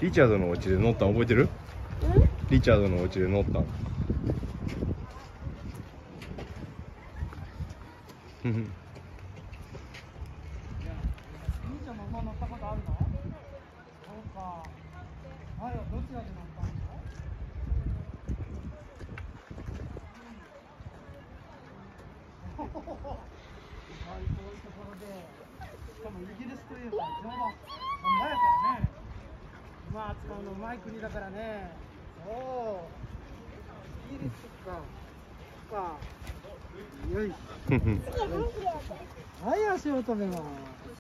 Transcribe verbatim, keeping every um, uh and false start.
リチャードのお家で乗ったん覚えてる？リチャードのお家で乗ったん。うん。 前はどちらで乗ったんですか？はい、こういうところで、しかもイギリスといえば乗馬、本場やからね。馬扱うのうまい国だからね。おお、イギリスか。か。よいしょ。はい、足を止めます。